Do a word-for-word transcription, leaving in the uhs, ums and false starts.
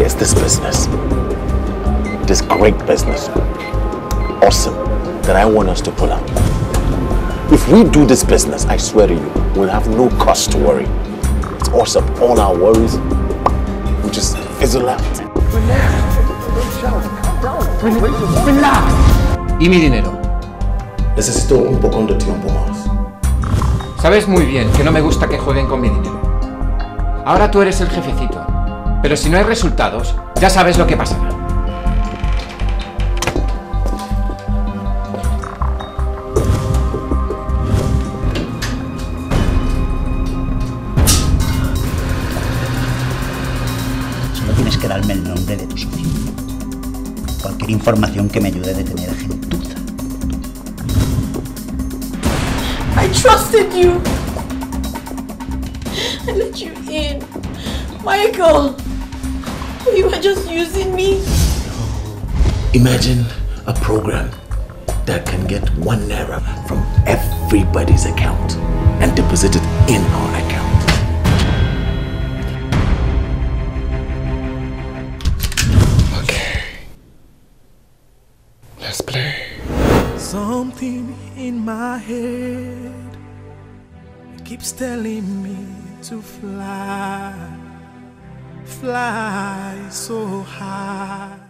there's this business, this great business, awesome, that I want us to pull out. If we do this business, I swear to you, we'll have no cause to worry. It's awesome. All our worries will just fizzle out. Relax. Don't shout. Calm down. Relax. ¿Y mi dinero? Necesito un poco de tiempo más. Sabes muy bien que no me gusta que jueguen con mi dinero. Ahora tú eres el jefecito. Pero si no hay resultados, ya sabes lo que pasará. Solo tienes que darme el nombre de tu socio. Cualquier información que me ayude a detener a gentuza. I trusted you. I let you in. Michael, you were just using me. Imagine a program that can get one naira from everybody's account and deposit it in our account. Okay. Let's play. Something in my head keeps telling me to fly, fly so high.